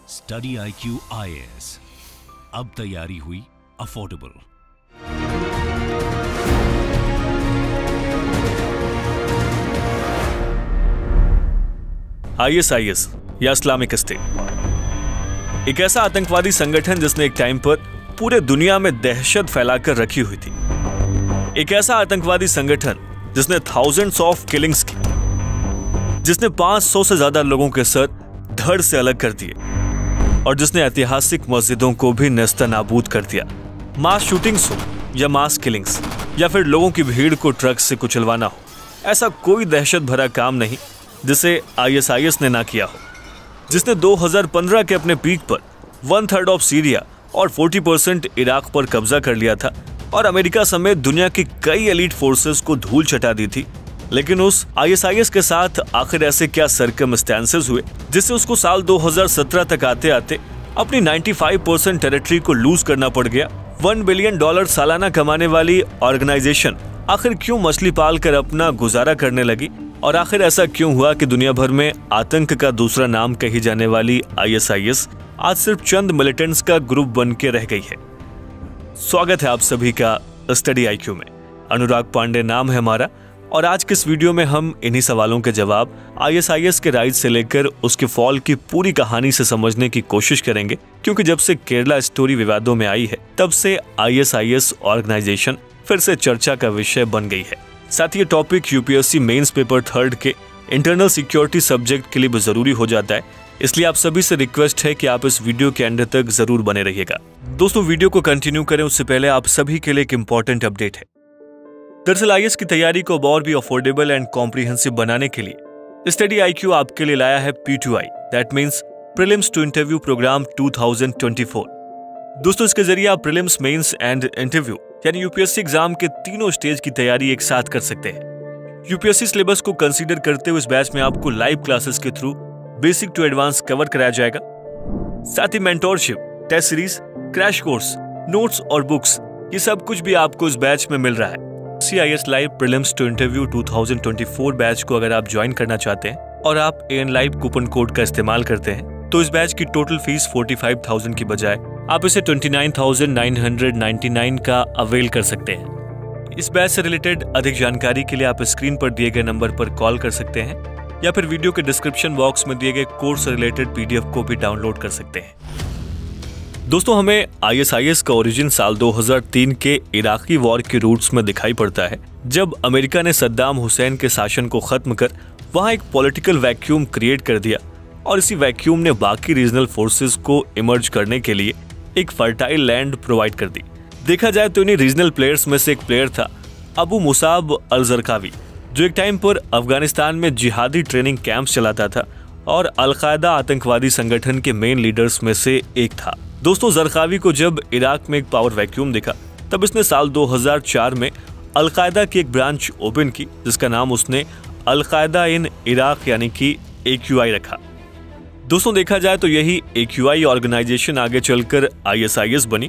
Study IQ IAS, अब तैयारी हुई अफोर्डेबल। ISIS या इस्लामिक स्टेट एक ऐसा आतंकवादी संगठन जिसने एक टाइम पर पूरे दुनिया में दहशत फैलाकर रखी हुई थी। एक ऐसा आतंकवादी संगठन जिसने थाउजेंड्स ऑफ किलिंग्स की, जिसने 500 से ज्यादा लोगों के सर धड़ से अलग कर दिए और जिसने ऐतिहासिक मस्जिदों को भी नेस्तनाबूद कर दिया। मास शूटिंग्स हो या मास किलिंग्स या फिर लोगों की भीड़ को ट्रक से कुचलवाना हो, ऐसा कोई दहशत भरा काम नहीं जिसे ISIS ने ना किया हो। जिसने 2015 के अपने पीक पर 1/3 ऑफ सीरिया और 40% इराक पर कब्जा कर लिया था और अमेरिका समेत दुनिया की कई एलीट फोर्सेस को धूल चटा दी थी। लेकिन उस ISIS के साथ आखिर ऐसे क्या सरकमस्टेंसेस हुए जिससे उसको साल 2017 तक आते आते अपनी 95% टेरिटरी को लूज करना पड़ गया। $1 बिलियन सालाना कमाने वाली ऑर्गेनाइजेशन आखिर क्यों मछली पाल कर अपना गुजारा करने लगी और आखिर ऐसा क्यों हुआ कि दुनिया भर में आतंक का दूसरा नाम कही जाने वाली ISIS आज सिर्फ चंद मिलिटेंट्स का ग्रुप बन के रह गई है। स्वागत है आप सभी का स्टडी IQ में। अनुराग पांडे नाम है हमारा और आज के इस वीडियो में हम इन्हीं सवालों के जवाब ISIS के राइज से लेकर उसके फॉल की पूरी कहानी से समझने की कोशिश करेंगे, क्योंकि जब से केरला स्टोरी विवादों में आई है तब से ISIS ऑर्गेनाइजेशन फिर से चर्चा का विषय बन गई है। साथ ही ये टॉपिक UPSC मेंस पेपर 3 के इंटरनल सिक्योरिटी सब्जेक्ट के लिए भी जरूरी हो जाता है, इसलिए आप सभी से रिक्वेस्ट है कि आप इस वीडियो के एंड तक जरूर बने रहिएगा। दोस्तों, वीडियो को कंटिन्यू करें उससे पहले आप सभी के लिए एक इंपॉर्टेंट अपडेट है। दरअसल IAS की तैयारी को और भी अफोर्डेबल एंड कॉम्प्रिहेंसिव बनाने के लिए स्टडी IQ आपके लिए लाया है P2I, that means prelims to interview programme 2024। दोस्तों, इसके जरिए आप प्रीलिम्स, मेंस एंड इंटरव्यू यानी UPSC एग्जाम के तीनों स्टेज की तैयारी एक साथ कर सकते हैं। UPSC सिलेबस को कंसीडर करते हुए इस बैच में आपको लाइव क्लासेस के through basic to advance cover कराया जाएगा। साथ ही mentorship, test series, crash course, notes और बुक्स, ये सब कुछ भी आपको इस बैच में मिल रहा है। IAS live prelims to interview 2024 batch को अगर आप ज्वाइन करना चाहते हैं और आप AN लाइव कूपन कोड का इस्तेमाल करते हैं तो इस बैच की टोटल फीस 45,000 की बजाय आप इसे 29,999 का अवेल कर सकते हैं। इस बैच से रिलेटेड अधिक जानकारी के लिए आप स्क्रीन पर दिए गए नंबर पर कॉल कर सकते हैं या फिर वीडियो के डिस्क्रिप्शन बॉक्स में दिए गए कोर्स से रिलेटेड PDF को भी डाउनलोड कर सकते हैं। दोस्तों, हमें ISIS का ओरिजिन साल 2003 के इराकी वॉर के रूट्स में दिखाई पड़ता है, जब अमेरिका ने सद्दाम हुसैन के शासन को खत्म कर वहां एक पॉलिटिकल वैक्यूम क्रिएट कर दिया और इसी वैक्यूम ने बाकी रीजनल फोर्सेस को इमर्ज करने के लिए एक फर्टाइल लैंड प्रोवाइड कर दी। देखा जाए तो इन्हीं रीजनल प्लेयर्स में से एक प्लेयर था अबू मुसाब अल-जरकावी, जो एक टाइम पर अफगानिस्तान में जिहादी ट्रेनिंग कैंप्स चलाता था और अल-कायदा आतंकवादी संगठन के मेन लीडर्स में से एक था। दोस्तों, जरकावी को जब इराक में एक पावर वैक्यूम दिखा तब इसने साल 2004 में अल-कायदा की एक ब्रांच ओपन की, जिसका नाम उसने अल-कायदा इन इराक यानी कि AQI रखा। दोस्तों, देखा जाए तो यही AQI ऑर्गेनाइजेशन आगे चलकर ISIS बनी।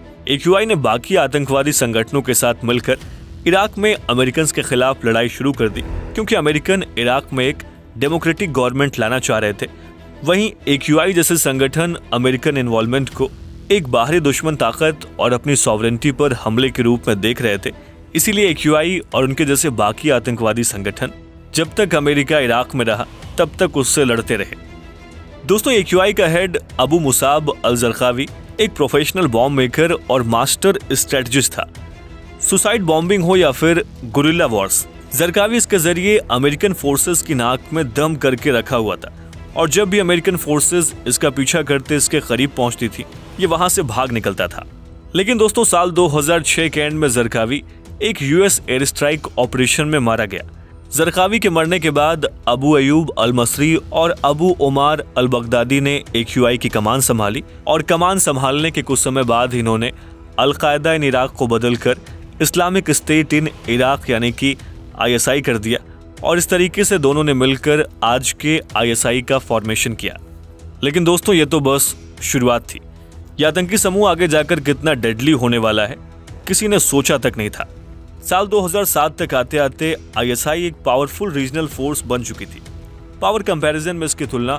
AQI ने बाकी आतंकवादी संगठनों के साथ मिलकर इराक में अमेरिकन के खिलाफ लड़ाई शुरू कर दी, क्योंकि अमेरिकन इराक में एक डेमोक्रेटिक गवर्नमेंट लाना चाह रहे थे। वहीं AQI जैसे संगठन अमेरिकन इन्वॉल्वमेंट को एक बाहरी दुश्मन ताकत और अपनी सॉवरेंटी पर हमले के रूप में देख रहे थे। इसीलिए AQI और उनके जैसे बाकी आतंकवादी संगठन जब तक अमेरिका इराक में रहा तब तक उससे लड़ते रहे। दोस्तों, AQI का हेड अबू मुसाब अल-जरकावी एक प्रोफेशनल बॉम्ब मेकर और मास्टर स्ट्रेटजिस्ट था। सुसाइड बॉम्बिंग हो या फिर गुरिल्ला वॉर्स, जरकावी इसके जरिए अमेरिकन फोर्सेस की नाक में दम करके रखा हुआ था और जब भी अमेरिकन फोर्सेस इसका पीछा करते इसके करीब पहुंचती थी, ये वहां से भाग निकलता था। लेकिन दोस्तों, साल 2006 के एंड में जरकावी एक US एयर स्ट्राइक ऑपरेशन में मारा गया। जरकावी के मरने के बाद अबू अयूब अल-मसरी और अबू उमार अल-बगदादी ने AQI की कमान संभाली और कमान संभालने के कुछ समय बाद इन्होंने अल-कायदा इन इराक को बदलकर इस्लामिक स्टेट इन इराक यानी कि ISI कर दिया और इस तरीके से दोनों ने मिलकर आज के ISI का फॉर्मेशन किया। लेकिन दोस्तों, ये तो बस शुरुआत थी। यह आतंकी समूह आगे जाकर कितना डेडली होने वाला है किसी ने सोचा तक नहीं था। साल 2007 तक आते आते ISI एक पावरफुल रीजनल फोर्स बन चुकी थी। पावर कंपैरिजन में इसकी तुलना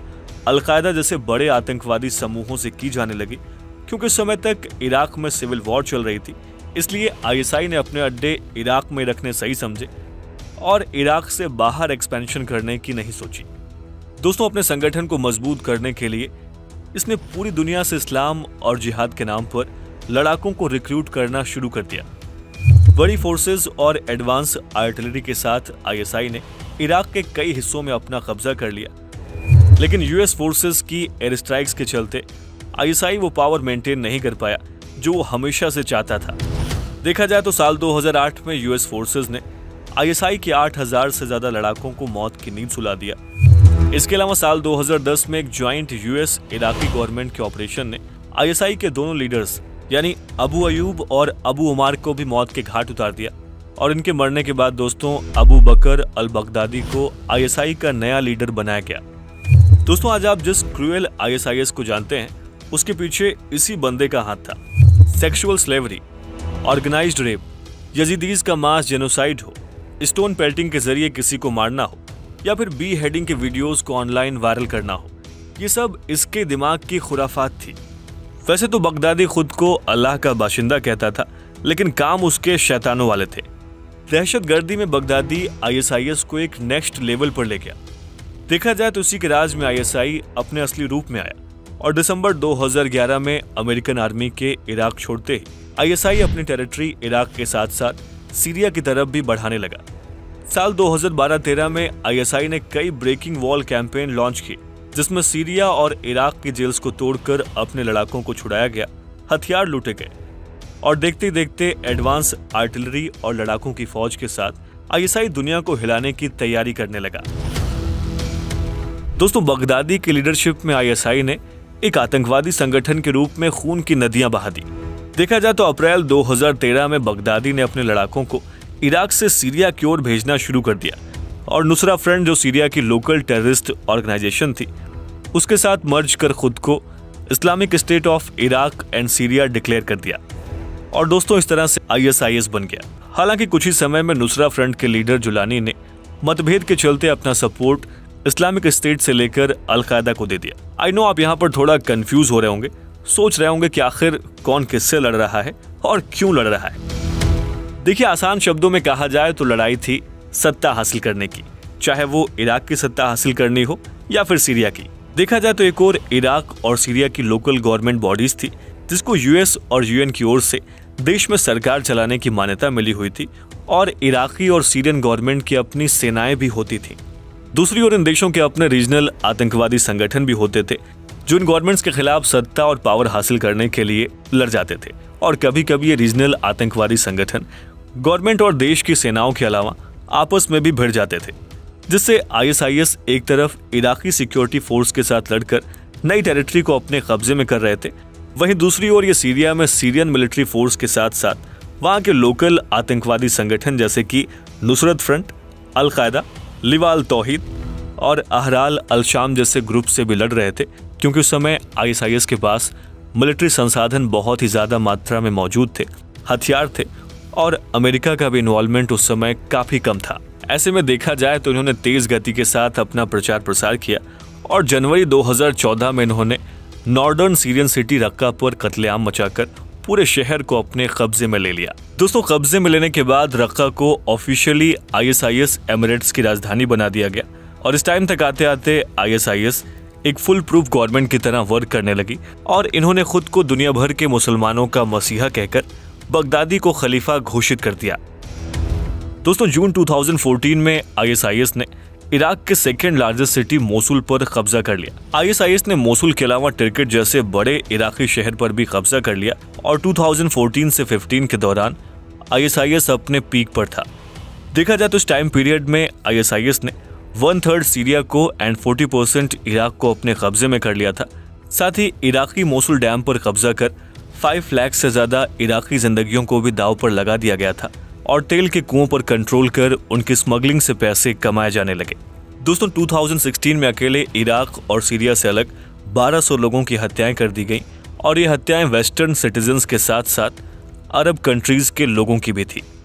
अलकायदा जैसे बड़े आतंकवादी समूहों से की जाने लगी। क्योंकि उस समय तक इराक में सिविल वॉर चल रही थी, इसलिए आईएसआई ने अपने अड्डे इराक में रखने सही समझे और इराक से बाहर एक्सपेंशन करने की नहीं सोची। दोस्तों, अपने संगठन को मजबूत करने के लिए इसने पूरी दुनिया से इस्लाम और जिहाद के नाम पर लड़ाकों को रिक्रूट करना शुरू कर दिया। बड़ी फोर्सेस और एडवांस आर्टिलरी के साथ आईएसआई ने इराक के कई हिस्सों में अपना कब्जा कर लिया। लेकिन यूएस फोर्सेस की एयर स्ट्राइक्स के चलते आईएसआई वो पावर मेंटेन नहीं कर पाया जो वो हमेशा से चाहता था। देखा जाए तो साल 2008 में यूएस फोर्सेस ने आईएसआई के 8000 से ज्यादा लड़ाकों को मौत की नींद सुला दिया। इसके अलावा साल 2010 में एक ज्वाइंट यूएस इराकी गवर्नमेंट के ऑपरेशन ने आईएसआई के दोनों लीडर्स यानी अबू अयूब और अबू उमार को भी मौत के घाट उतार दिया। और इनके मरने के बाद दोस्तों अबू बकर अल बगदादी को आईएसआई का नया लीडर बनाया गया। दोस्तों, आज आप जिस क्रूएल आईएसआईएस को जानते हैं उसके पीछे इसी बंदे का हाथ था। Sexual slavery, organised rape, Yazidis का मास जेनोसाइड हो, स्टोन पेल्टिंग के जरिए किसी को मारना हो या फिर बी हेडिंग के वीडियोस को ऑनलाइन वायरल करना हो, ये सब इसके दिमाग की खुराफात थी। वैसे तो बगदादी खुद को अल्लाह का बाशिंदा कहता था, लेकिन काम उसके शैतानों वाले थे। दहशतगर्दी में बगदादी आईएसआईएस को एक नेक्स्ट लेवल पर ले गया। देखा जाए तो उसी के राज में आईएसआई अपने असली रूप में आया और दिसंबर 2011 में अमेरिकन आर्मी के इराक छोड़ते ही आईएसआई अपनी टेरिटरी इराक के साथ साथ सीरिया की तरफ भी बढ़ाने लगा। साल 2012-13 में आईएसआई ने कई ब्रेकिंग वॉल कैंपेन लॉन्च किए, जिसमें सीरिया और इराक की जेल्स को तोड़कर अपने लड़ाकों को छुड़ाया गया, हथियार लूटे गए और देखते देखते एडवांस आर्टिलरी और लड़ाकों की फौज के साथ आईएसआई दुनिया को हिलाने की तैयारी करने लगा। दोस्तों, बगदादी की लीडरशिप में आईएसआई ने एक आतंकवादी संगठन के रूप में खून की नदियां बहा दी। देखा जाए तो अप्रैल 2013 में बगदादी ने अपने लड़ाकों को इराक से सीरिया की ओर भेजना शुरू कर दिया और नुसरा फ्रंट, जो सीरिया की लोकल टेररिस्ट ऑर्गेनाइजेशन थी, उसके साथ मर्ज कर खुद को Islamic State of Iraq and Syria declare कर दिया। और दोस्तों, इस तरह से आईएसआईएस बन गया। हालांकि कुछ ही समय में नुसरा फ्रंट के लीडर जुलानी ने मतभेद के चलते अपना सपोर्ट इस्लामिक स्टेट से लेकर अलकायदा को दे दिया। आई नो आप यहाँ पर थोड़ा कंफ्यूज हो रहे होंगे, सोच रहे होंगे कि आखिर कौन किससे लड़ रहा है और क्यों लड़ रहा है। देखिए, आसान शब्दों में कहा जाए तो लड़ाई थी सत्ता हासिल करने की, चाहे वो इराक की सत्ता हासिल करनी हो या फिर सीरिया की। देखा जाए तो एक और इराक और सीरिया की लोकल गवर्नमेंट बॉडीज थी, जिसको यूएस और यूएन की ओर से देश में सरकार चलाने की मान्यता मिली हुई थी और इराकी और सीरियन गवर्नमेंट की अपनी सेनाएं भी होती थी। दूसरी ओर इन देशों के अपने रीजनल आतंकवादी संगठन भी होते थे, जो इन गवर्नमेंट्स के खिलाफ सत्ता और पावर हासिल करने के लिए लड़ जाते थे। और कभी कभी ये रीजनल आतंकवादी संगठन गवर्नमेंट और देश की सेनाओं के अलावा आपस में भी भिड़ जाते थे, जिससे आईएसआईएस एक तरफ इराकी सिक्योरिटी फोर्स के साथ लड़कर नई टेरिटरी को अपने कब्जे में कर रहे थे, वहीं दूसरी ओर ये सीरिया में सीरियन मिलिट्री फोर्स के साथ साथ वहां के लोकल आतंकवादी संगठन जैसे कि नुसरत फ्रंट, अलकायदा, लिवाल तौहीद और अहराल अल शाम जैसे ग्रुप से भी लड़ रहे थे, क्योंकि उस समय आईएसआईएस के पास मिलिट्री संसाधन बहुत ही ज्यादा मात्रा में मौजूद थे, हथियार थे और अमेरिका का भी इन्वॉल्वमेंट उस समय काफी कम था। ऐसे में देखा जाए तो इन्होंने तेज गति के साथ अपना प्रचार प्रसार किया और जनवरी 2014 में इन्होंने नॉर्दर्न सीरियन सिटी रक्का पर कत्लेआम मचाकर पूरे शहर को अपने कब्जे में ले लिया। दोस्तों, कब्जे में लेने के बाद रक्का को ऑफिशियली आईएसआईएस एमिरेट्स की राजधानी बना दिया गया और इस टाइम तक आते आते आईएसआईएस एक फुल प्रूफ गवर्नमेंट की तरह वर्क करने लगी और इन्होंने खुद को दुनिया भर के मुसलमानों का मसीहा कहकर बगदादी को खलीफा घोषित कर दिया। दोस्तों, जून 2014 में आईएसआईएस ने इराक के सेकेंड लार्जेस्ट सिटी मोसुल पर कब्जा कर लिया। आईएसआईएस ने मोसुल के अलावा टिर्किट जैसे बड़े इराकी शहर पर भी कब्जा कर लिया और 2014 से 15 के दौरान आईएसआईएस अपने पीक पर था। देखा जाए तो इस टाइम पीरियड में आईएसआईएस ने 1/3 सीरिया को एंड 40% इराक को अपने कब्जे में कर लिया था। साथ ही इराकी मोसुल डैम पर कब्जा कर 5 लाख से ज्यादा इराकी जिंदगियों को भी दांव पर लगा दिया गया था और तेल के कुओं पर कंट्रोल कर उनकी स्मगलिंग से पैसे कमाए जाने लगे। दोस्तों, 2016 में अकेले इराक और सीरिया से अलग 1200 लोगों की हत्याएं कर दी गईं और ये हत्याएं वेस्टर्न सिटीजन्स के साथ साथ अरब कंट्रीज के लोगों की भी थी।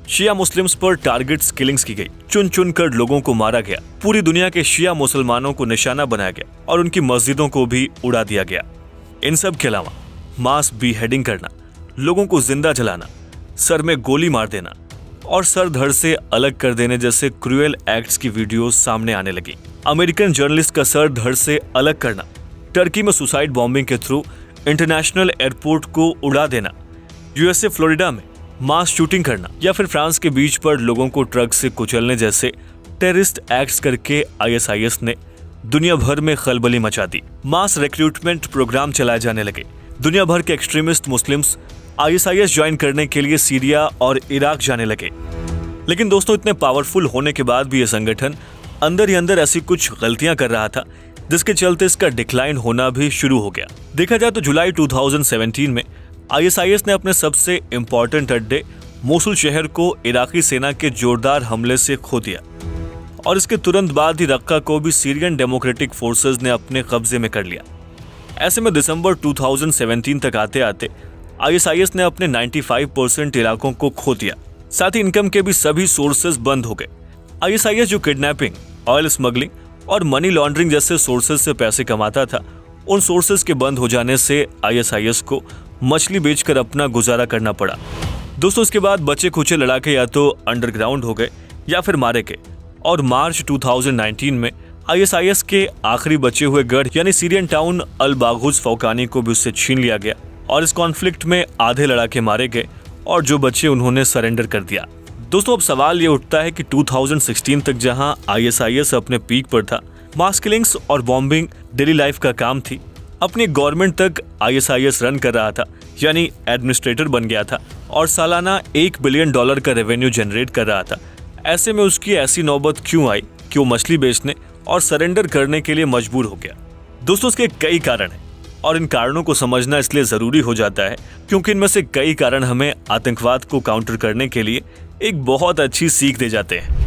शिया मुस्लिम्स पर टारगेट्स किलिंग्स की गई, चुन चुन कर लोगों को मारा गया, पूरी दुनिया के शिया मुसलमानों को निशाना बनाया गया और उनकी मस्जिदों को भी उड़ा दिया गया। इन सब के अलावा मास बीहेडिंग करना, लोगों को जिंदा जलाना, सर में गोली मार देना और सर धड़ से अलग कर देने जैसे क्रूएल एक्ट्स की वीडियोस सामने आने लगी। अमेरिकन जर्नलिस्ट का सर धड़ से अलग करना, टर्की में सुसाइड बॉम्बिंग के थ्रू इंटरनेशनल एयरपोर्ट को उड़ा देना, यूएसए फ्लोरिडा में मास शूटिंग करना या फिर फ्रांस के बीच पर लोगों को ट्रक से कुचलने जैसे टेररिस्ट एक्ट्स करके आईएसआईएस ने दुनिया भर में खलबली मचा दी। मास रिक्रूटमेंट प्रोग्राम चलाए जाने लगे। दुनिया भर के एक्सट्रीमिस्ट मुस्लिम्स आईएसआईएस ज्वाइन करने के लिए सीरिया और इराक जाने लगे। लेकिन दोस्तों, इतने पावरफुल होने के बाद भी यह संगठन अंदर ही अंदर ऐसी कुछ गलतियां कर रहा था जिसके चलते इसका डिक्लाइन होना भी शुरू हो गया। देखा जाए तो जुलाई 2017 में आईएसआईएस ने अपने सबसे इंपॉर्टेंट अड्डे मोसुल शहर को इराकी सेना के जोरदार हमले से खो दिया और इसके तुरंत बाद ही रक्का को भी सीरियन डेमोक्रेटिक फोर्सेस ने अपने कब्जे में कर लिया। ऐसे में दिसंबर 2017 तक आते आते आईएसआईएस ने अपने 95% इलाकों को खो दिया। साथ ही इनकम के भी सभी सोर्सेज बंद हो गए। आईएसआईएस जो किडनैपिंग, ऑयल स्मगलिंग और मनी लॉन्ड्रिंग जैसे सोर्सेज से पैसे कमाता था, उन सोर्सेज के बंद हो जाने से आईएसआईएस को मछली बेचकर अपना गुजारा करना पड़ा। दोस्तों, इसके बाद बचे खुचे लड़ाके या तो अंडरग्राउंड हो गए या फिर मारे गए और मार्च 2019 में आईएसआईएस के आखिरी बचे हुए गढ़ यानी सीरियन टाउन अल बागुस फौकानी को भी उससे छीन लिया गया और इस कॉन्फ्लिक्ट में आधे लड़ाके मारे गए और जो बचे उन्होंने सरेंडर कर दिया। दोस्तों, अब सवाल ये उठता है कि 2016 तक जहां आईएसआईएस अपने पीक पर था, मास किलिंग्स और बॉम्बिंग डेली लाइफ का काम थी, अपनी गवर्नमेंट तक आईएसआईएस रन कर रहा था यानी एडमिनिस्ट्रेटर बन गया था और सालाना $1 बिलियन का रेवेन्यू जनरेट कर रहा था। ऐसे में उसकी ऐसी नौबत क्यों आई कि वो मछली बेचने और सरेंडर करने के लिए मजबूर हो गया? दोस्तों, इसके कई कारण हैं और इन कारणों को समझना इसलिए जरूरी हो जाता है क्योंकि इनमें से कई कारण हमें आतंकवाद को काउंटर करने के लिए एक बहुत अच्छी सीख दे जाते हैं।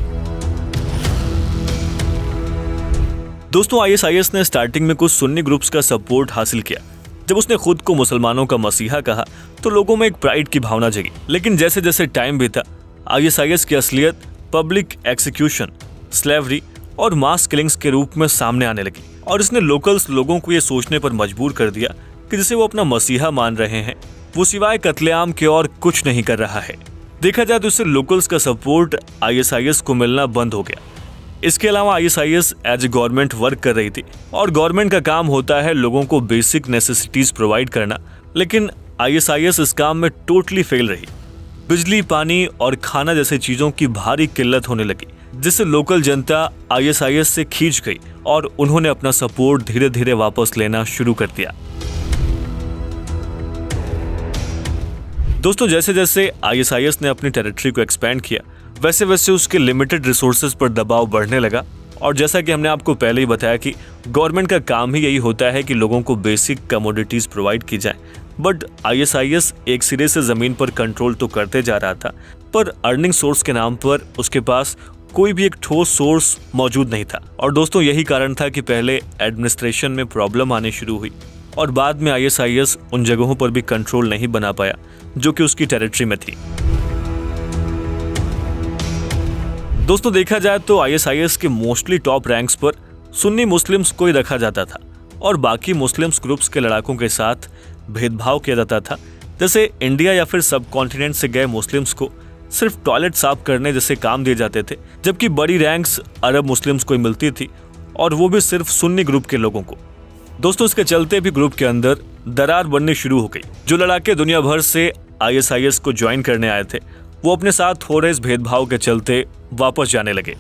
दोस्तों, आईएसआईएस ने स्टार्टिंग में कुछ सुन्नी ग्रुप्स का सपोर्ट हासिल किया। जब उसने खुद को मुसलमानों का मसीहा कहा तो लोगों में एक प्राइड की भावना जगी। लेकिन जैसे जैसे टाइम बीता, आईएसआईएस की असलियत पब्लिक एक्सिक्यूशन, स्लेवरी और मास किलिंग्स के रूप में सामने आने लगी और इसने लोकल्स लोगों को ये सोचने पर मजबूर कर दिया कि जिसे वो अपना मसीहा मान रहे हैं वो सिवाय कत्लेआम के और कुछ नहीं कर रहा है। देखा जाए तो इससे लोकल्स का सपोर्ट आईएसआईएस को मिलना बंद हो गया। इसके अलावा ISIS as a government work कर रही थी और गवर्नमेंट का काम होता है लोगों को बेसिक नेसेसिटीज प्रोवाइड करना, लेकिन आईएसआईएस इस काम में टोटली फेल रही। बिजली, पानी और खाना जैसे चीजों की भारी किल्लत होने लगी जिससे लोकल जनता आईएसआईएस से खींच गई और उन्होंने अपना सपोर्ट धीरे धीरे वापस लेना शुरू कर दिया। दोस्तों, जैसे जैसे आईएसआईएस ने अपनी टेरिटरी को एक्सपैंड किया वैसे वैसे उसके लिमिटेड रिसोर्सेज पर दबाव बढ़ने लगा और जैसा कि हमने आपको पहले ही बताया कि गवर्नमेंट का काम ही यही होता है कि लोगों को बेसिक कमोडिटीज प्रोवाइड की जाए। बट आईएसआईएस एक सिरे से जमीन पर कंट्रोल तो करते जा रहा था पर अर्निंग सोर्स के नाम पर उसके पास कोई भी एक ठोस सोर्स मौजूद नहीं था। और दोस्तों, यही कारण था कि पहले एडमिनिस्ट्रेशन में प्रॉब्लम आनी शुरू हुई और बाद में आईएसआईएस उन जगहों पर भी कंट्रोल नहीं बना पाया जो कि उसकी टेरिटरी में थी। दोस्तों, देखा जाए तो आईएसआईएस के मोस्टली टॉप रैंक्स पर सुन्नी मुस्लिम्स को ही रखा जाता था और बाकी मुस्लिम्स ग्रुप्स के लड़ाकों के साथ भेदभाव किया जाता था। जैसे इंडिया या फिर सब कॉन्टिनेंट से गए मुस्लिम्स को सिर्फ टॉयलेट साफ करने जैसे काम दिए जाते थे, जबकि बड़ी रैंक्स अरब मुस्लिम्स को ही मिलती थी और वो भी सिर्फ सुन्नी ग्रुप के लोगों को। दोस्तों, इसके चलते भी ग्रुप के अंदर दरार बननी शुरू हो गई। जो लड़ाके दुनिया भर से आईएसआईएस को ज्वाइन करने आए थे वो अपने साथ हो रहे इस भेदभाव के चलते वापस जाने लगे।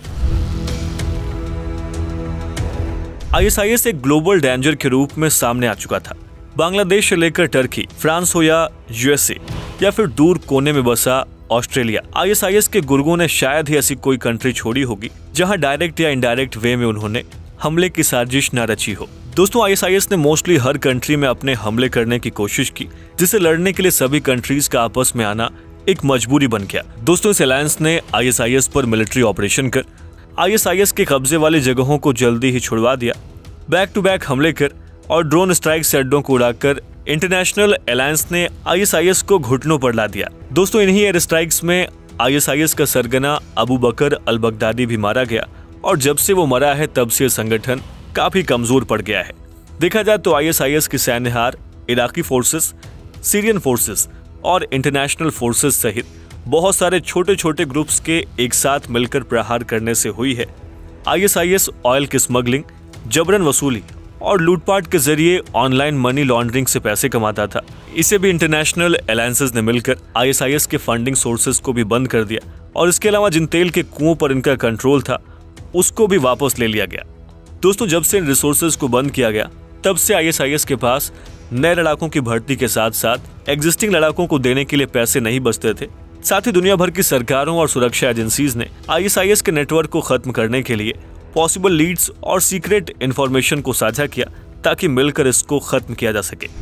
आईएसआईएस एक ग्लोबल डेंजर के रूप में सामने आ चुका था। बांग्लादेश से लेकर टर्की, फ्रांस हो या यूएसए या फिर दूर कोने में बसा ऑस्ट्रेलिया, आईएसआईएस के गुर्गों ने शायद ही ऐसी कोई कंट्री छोड़ी होगी जहां डायरेक्ट या इनडायरेक्ट वे में उन्होंने हमले की साजिश न रची हो। दोस्तों, आईएसआईएस ने मोस्टली हर कंट्री में अपने हमले करने की कोशिश की जिसे लड़ने के लिए सभी कंट्रीज का आपस में आना एक मजबूरी बन गया। दोस्तों, इस अलायंस ने आईएसआईएस पर मिलिट्री ऑपरेशन कर आईएसआईएस के कब्जे वाली जगहों को जल्दी ही छुड़वा दिया। बैक टू बैक हमले कर और ड्रोन स्ट्राइक से अड्डों को उड़ाकर इंटरनेशनल अलायंस ने आईएसआईएस को घुटनों पर ला दिया। दोस्तों, इन्हीं एयर स्ट्राइक्स में आईएसआईएस का सरगना अबू बकर अल बगदादी भी मारा गया और जब से वो मरा है तब से संगठन काफी कमजोर पड़ गया है। देखा जाए तो आईएसआईएस की सैन्य हार इराकी फोर्सेस, सीरियन फोर्सेस और इंटरनेशनल फोर्सेस सहित बहुत सारे छोटे छोटे ग्रुप्स के एक साथ मिलकर प्रहार करने से हुई है। आईएसआईएस ऑयल की स्मगलिंग, जबरन वसूली और लूटपाट के जरिए ऑनलाइन मनी लॉन्ड्रिंग से पैसे कमाता था। इसे भी इंटरनेशनल अलायंसेस ने मिलकर आईएसआईएस के फंडिंग सोर्सेज को भी बंद कर दिया और इसके अलावा जिन तेल के कुओं पर इनका कंट्रोल था उसको भी वापस ले लिया गया। दोस्तों, जब से इन रिसोर्सेज को बंद किया गया तब से आईएसआईएस के पास नए लड़ाकों की भर्ती के साथ साथ एग्जिस्टिंग लड़ाकों को देने के लिए पैसे नहीं बचते थे। साथ ही दुनिया भर की सरकारों और सुरक्षा एजेंसीज ने आईएसआईएस के नेटवर्क को खत्म करने के लिए पॉसिबल लीड्स और सीक्रेट इंफॉर्मेशन को साझा किया ताकि मिलकर इसको खत्म किया जा सके।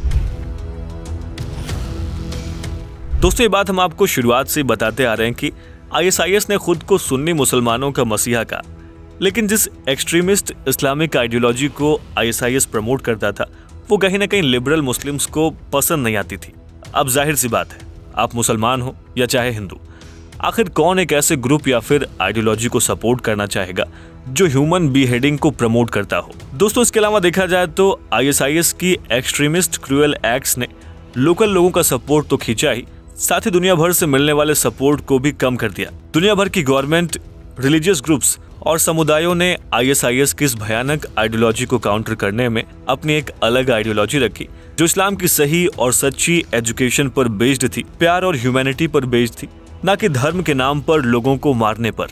दोस्तों, ये बात हम आपको शुरुआत से बताते आ रहे हैं कि आईएसआईएस ने खुद को सुन्नी मुसलमानों का मसीहा कहा, लेकिन जिस एक्सट्रीमिस्ट इस्लामिक आइडियोलॉजी को आईएसआईएस प्रमोट करता था वो कहीं ना कहीं लिबरल मुस्लिम्स को पसंद नहीं आती थी। अब जाहिर सी बात है, आप मुसलमान हो या चाहे हिंदू, आखिर कौन एक ऐसे ग्रुप या फिर आइडियोलॉजी को सपोर्ट करना चाहेगा जो ह्यूमन बीहेडिंग को प्रमोट करता हो। दोस्तों, इसके अलावा देखा जाए तो आईएसआईएस की एक्सट्रीमिस्ट क्रूएल एक्ट्स ने लोकल लोगों का सपोर्ट तो खींचा ही, साथ ही दुनिया भर से मिलने वाले सपोर्ट को भी कम कर दिया। दुनिया भर की गवर्नमेंट, रिलीजियस ग्रुप्स और समुदायों ने आईएसआईएस की इस भयानक आइडियोलॉजी को काउंटर करने में अपनी एक अलग आइडियोलॉजी रखी जो इस्लाम की सही और सच्ची एजुकेशन पर बेस्ड थी, प्यार और ह्यूमैनिटी पर बेस्ड थी, न कि धर्म के नाम पर लोगों को मारने पर।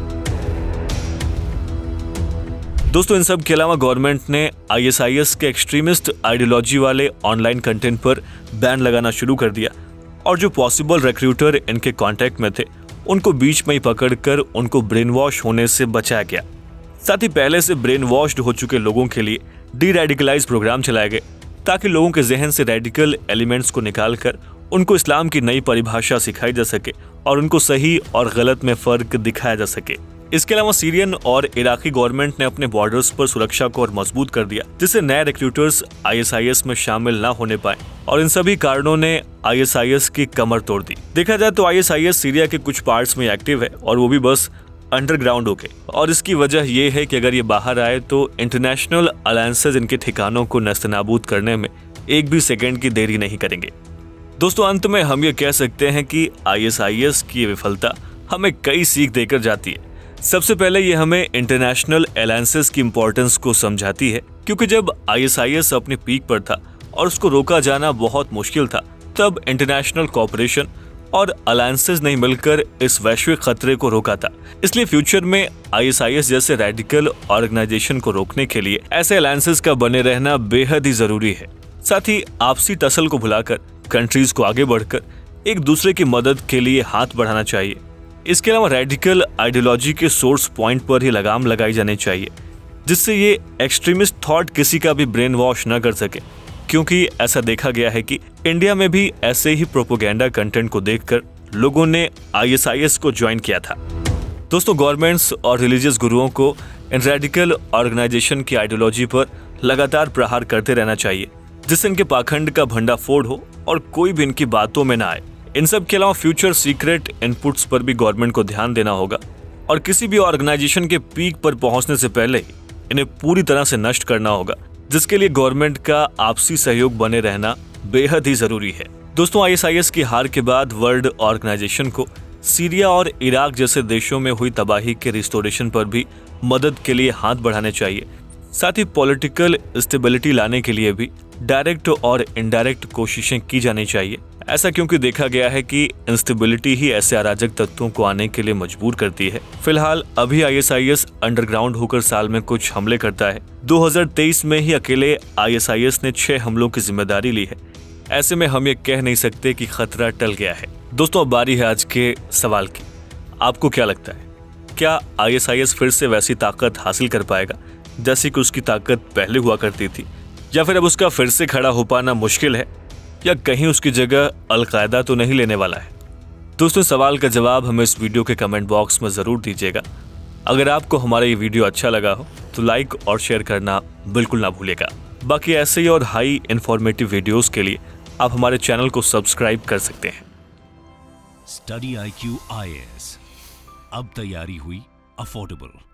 दोस्तों, इन सब के अलावा गवर्नमेंट ने आईएसआईएस के एक्सट्रीमिस्ट आइडियोलॉजी वाले ऑनलाइन कंटेंट पर बैन लगाना शुरू कर दिया और जो पॉसिबल रिक्रूटर इनके कांटेक्ट में थे उनको बीच में ही पकड़कर उनको ब्रेन वॉश होने से बचाया गया। साथ ही पहले से ब्रेन वॉश्ड हो चुके लोगों के लिए डी रेडिकलाइज प्रोग्राम चलाए गए ताकि लोगों के जहन से रेडिकल एलिमेंट्स को निकालकर उनको इस्लाम की नई परिभाषा सिखाई जा सके और उनको सही और गलत में फर्क दिखाया जा सके। इसके अलावा सीरियन और इराकी गवर्नमेंट ने अपने बॉर्डर्स पर सुरक्षा को और मजबूत कर दिया जिससे नए रिक्रूटर्स आईएसआईएस में शामिल ना होने पाए और इन सभी कारणों ने आईएसआईएस की कमर तोड़ दी। देखा जाए तो आईएसआईएस सीरिया के कुछ पार्ट्स में एक्टिव है और वो भी बस अंडरग्राउंड होके, और इसकी वजह ये है कि अगर ये बाहर आए तो इंटरनेशनल अलायंसेज इनके ठिकानों को नस्तनाबूद करने में एक भी सेकेंड की देरी नहीं करेंगे। दोस्तों, अंत में हम ये कह सकते हैं कि आईएसआईएस की विफलता हमें कई सीख देकर जाती है। सबसे पहले ये हमें इंटरनेशनल अलायंसेस की इंपॉर्टेंस को समझाती है, क्योंकि जब आईएसआईएस अपने पीक पर था और उसको रोका जाना बहुत मुश्किल था, तब इंटरनेशनल कोऑपरेशन और अलायंसेस नहीं मिलकर इस वैश्विक खतरे को रोका था। इसलिए फ्यूचर में आईएसआईएस जैसे रेडिकल ऑर्गेनाइजेशन को रोकने के लिए ऐसे अलायंसेस का बने रहना बेहद ही जरूरी है। साथ ही आपसी टसल को भुलाकर कंट्रीज को आगे बढ़कर एक दूसरे की मदद के लिए हाथ बढ़ाना चाहिए। इसके अलावा रेडिकल आइडियोलॉजी के सोर्स पॉइंट पर ही लगाम लगाई जानी चाहिए जिससे ये एक्सट्रीमिस्ट थॉट किसी का भी ब्रेन वॉश न कर सके, क्योंकि ऐसा देखा गया है कि इंडिया में भी ऐसे ही प्रोपोगेंडा कंटेंट को देखकर लोगों ने आईएसआईएस को ज्वाइन किया था। दोस्तों, गवर्नमेंट्स और रिलीजियस गुरुओं को इन रेडिकल ऑर्गेनाइजेशन की आइडियोलॉजी पर लगातार प्रहार करते रहना चाहिए जिससे इनके पाखंड का भंडाफोड़ हो और कोई भी इनकी बातों में ना आए। इन सब के अलावा फ्यूचर सीक्रेट इनपुट्स पर भी गवर्नमेंट को ध्यान देना होगा और किसी भी ऑर्गेनाइजेशन के पीक पर पहुंचने से पहले इन्हें पूरी तरह से नष्ट करना होगा, जिसके लिए गवर्नमेंट का आपसी सहयोग बने रहना बेहद ही जरूरी है। दोस्तों, आईएसआईएस की हार के बाद वर्ल्ड ऑर्गेनाइजेशन को सीरिया और इराक जैसे देशों में हुई तबाही के रिस्टोरेशन पर भी मदद के लिए हाथ बढ़ाने चाहिए। साथ ही पॉलिटिकल स्टेबिलिटी लाने के लिए भी डायरेक्ट और इनडायरेक्ट कोशिशें की जानी चाहिए। ऐसा क्योंकि देखा गया है कि इंस्टेबिलिटी ही ऐसे अराजक तत्वों को आने के लिए मजबूर करती है। फिलहाल अभी आईएसआईएस अंडरग्राउंड होकर साल में कुछ हमले करता है। 2023 में ही अकेले आईएसआईएस ने 6 हमलों की जिम्मेदारी ली है। ऐसे में हम ये कह नहीं सकते कि खतरा टल गया है। दोस्तों, अब बारी है आज के सवाल की। आपको क्या लगता है, क्या आईएसआईएस फिर से वैसी ताकत हासिल कर पाएगा जैसी कि उसकी ताकत पहले हुआ करती थी, या फिर अब उसका फिर से खड़ा हो पाना मुश्किल है, या कहीं उसकी जगह अलकायदा तो नहीं लेने वाला है? दोस्तों, सवाल का जवाब हमें इस वीडियो के कमेंट बॉक्स में ज़रूर दीजिएगा। अगर आपको हमारा ये वीडियो अच्छा लगा हो तो लाइक और शेयर करना बिल्कुल ना भूलिएगा। बाकी ऐसे ही और हाई इन्फॉर्मेटिव वीडियोस के लिए आप हमारे चैनल को सब्सक्राइब कर सकते हैं। स्टडी IQ IAS, अब तैयारी हुई अफोर्डेबल।